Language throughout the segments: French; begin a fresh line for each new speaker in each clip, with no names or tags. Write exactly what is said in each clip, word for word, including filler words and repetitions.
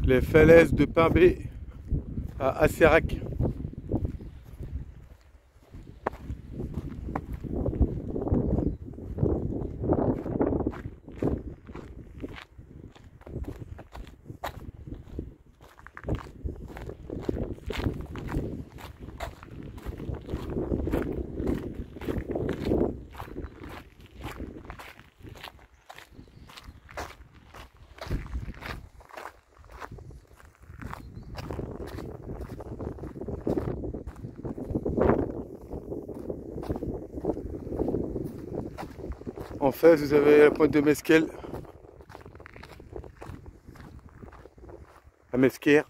les falaises de Pimbé à Asserac. En face, vous avez la pointe de Mesquel, à Mesquer.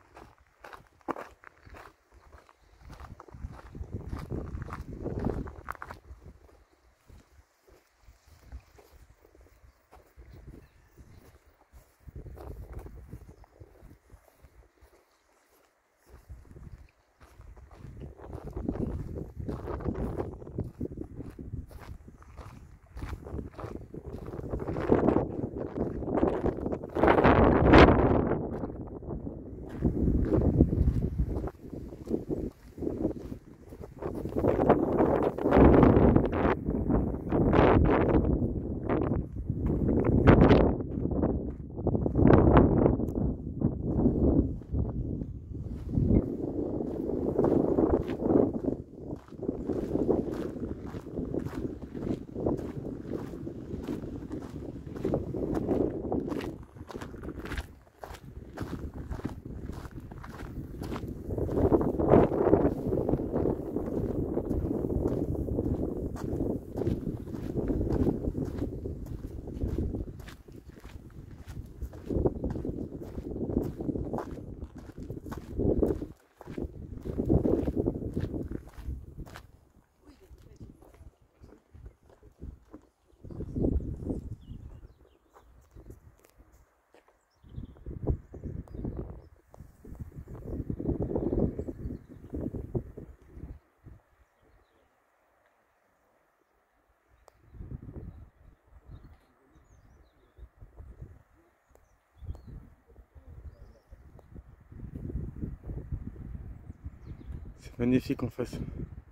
C'est magnifique en face.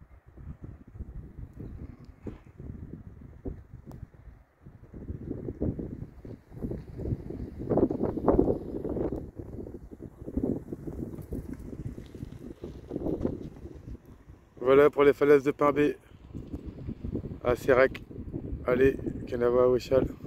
Voilà pour les falaises de Pimbé à Asserac. Allez, Kanava Ouéchal.